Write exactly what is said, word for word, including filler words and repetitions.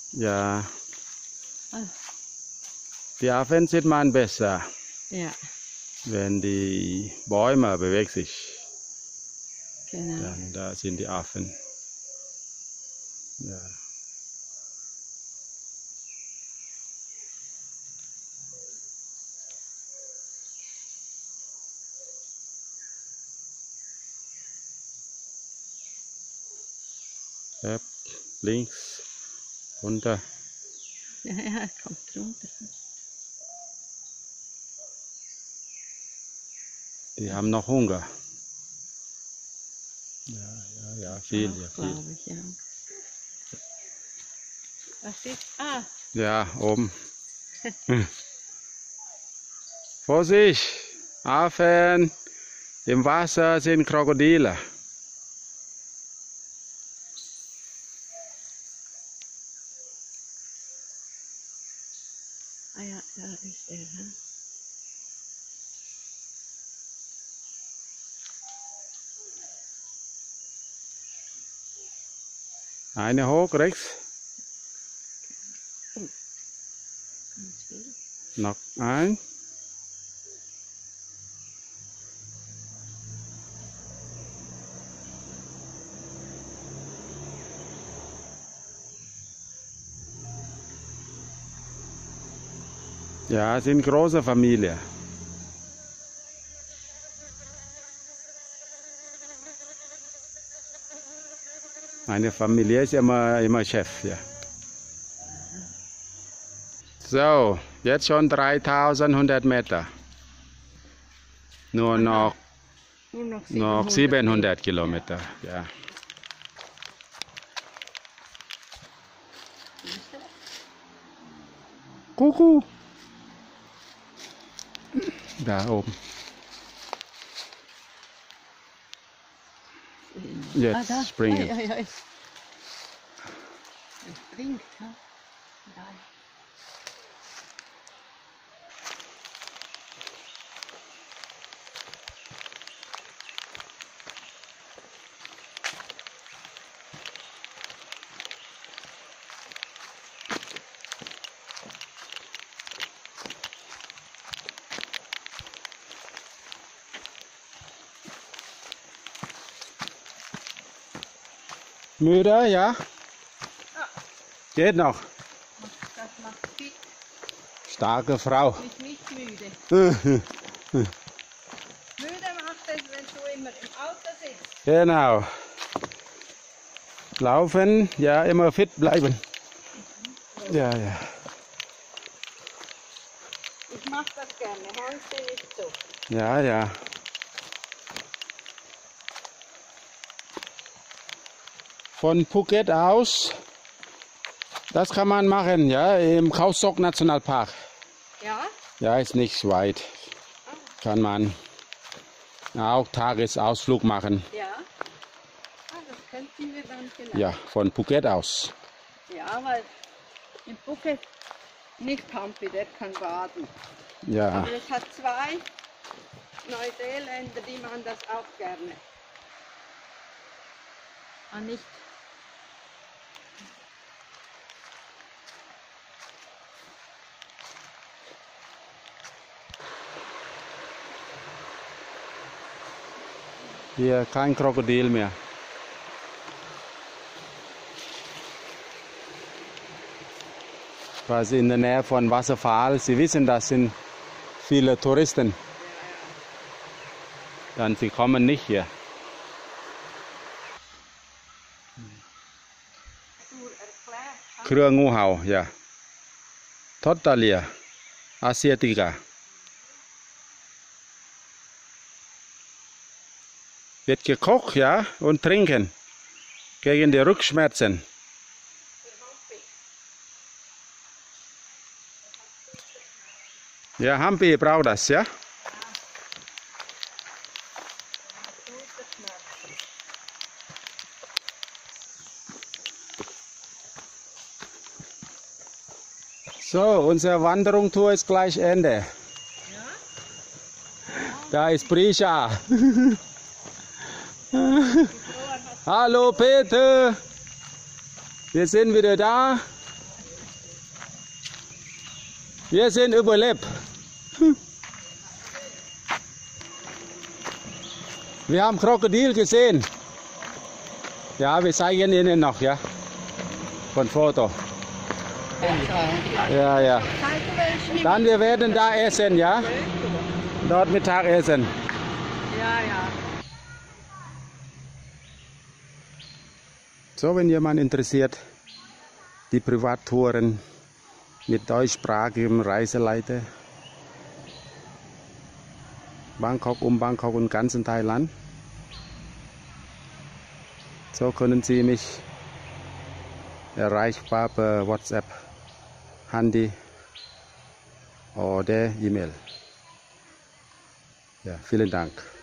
Ja. Ah. Die Affen sieht man besser, Ja, wenn die Bäume bewegen sich. genau. Dann da sind die Affen. Ja. Ja, links, runter. Ja, ja, es kommt runter. Die haben noch Hunger. Ja, ja, ja, viel, ja, viel. Glaube ich, ja. Was ist? Ah, Ja, oben. Vorsicht! Affen! Im Wasser sind Krokodile. ah ja, da ist er. Hm? Eine hoch, rechts. Ganz viel. Noch ein. Ja, sind große Familie. Meine Familie ist immer, immer Chef, ja. So, jetzt schon dreitausendeinhundert Meter. Nur noch, Nur noch noch siebenhundert Kilometer, ja. Kuckuck. Da oben. Jetzt ah, da. springen. Ja, ja, ja. Es springt. Ja. Da. Müde, ja? Geht noch. Das macht fit. Starke Frau. Mich nicht müde. Müde macht es, wenn du immer im Auto sitzt. Genau. Laufen, ja, immer fit bleiben. Ja, ja. Ich mache das gerne, heute nicht so. Ja, ja. Von Phuket aus, das kann man machen, ja, im Khao Sok Nationalpark. Ja? Ja, ist nicht weit. Kann man auch Tagesausflug machen. Ja. Ah, das könnten wir dann vielleicht. Ja, von Phuket aus. Ja, weil in Phuket nicht Pampi, der kann baden. Ja, Aber es hat zwei Neuseeländer, die machen das auch gerne. Ah, nicht. hier kein Krokodil mehr. Quasi in der Nähe von Wasserfall. Sie wissen, das sind viele Touristen. Dann sie kommen nicht hier.เครืองูเห่า ja. Totalia asiatica. Wird gekocht, ja, und trinken gegen die Rückenschmerzen. Ja, Hampi braucht das, ja? So, unsere Wanderungstour ist gleich Ende. Ja? Da ist Prisha. Hallo Peter, wir sind wieder da. Wir sind überlebt. Wir haben Krokodil gesehen. Ja, wir zeigen Ihnen noch, ja. Von Foto. Ja, ja. Dann wir werden da essen, ja. Dort Mittag essen. Ja, ja. So, wenn jemand interessiert, die Privattouren mit deutschsprachigem Reiseleiter, Bangkok, um Bangkok und ganzen Thailand, so können Sie mich erreichbar per WhatsApp, Handy oder E-Mail. Ja, vielen Dank.